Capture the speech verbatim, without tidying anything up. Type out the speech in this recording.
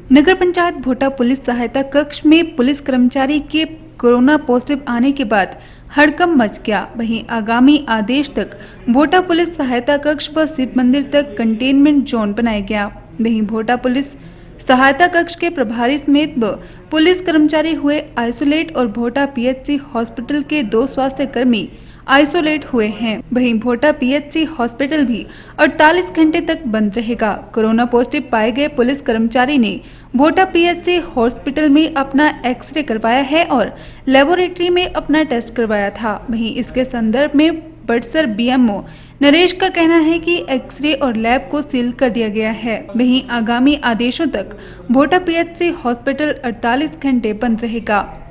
नगर पंचायत भोटा police सहायता कक्ष में पुलिस कर्मचारी के कोरोना पॉजिटिव आने के बाद हड़कंप मच गया। वहीं आगामी आदेश तक भोटा पुलिस सहायता कक्ष व शिव मंदिर तक कंटेनमेंट जोन बनाया गया। वहीं भोटा पुलिस सहायता कक्ष के प्रभारी समेत व पुलिस कर्मचारी हुए आइसोलेट और भोटा पीएचसी हॉस्पिटल के दो स्वास्थ्य कर्मी आइसोलेट हुए हैं। वहीं भोटा पीएचसी हॉस्पिटल भी अड़तालीस घंटे तक बंद रहेगा। कोरोना पॉजिटिव पाए गए पुलिस कर्मचारी ने भोटा पीएचसी हॉस्पिटल में अपना एक्सरे करवाया है और लेबोरेटरी में अपना टेस्ट करवाया था। वहीं इसके संदर्भ में बड़सर बीएमओ नरेश का कहना है कि एक्सरे और लैब को सील कर दिया गया है। वहीं आगामी आदेशों तक भोटा पीएचसी हॉस्पिटल अड़तालीस घंटे बंद रहेगा।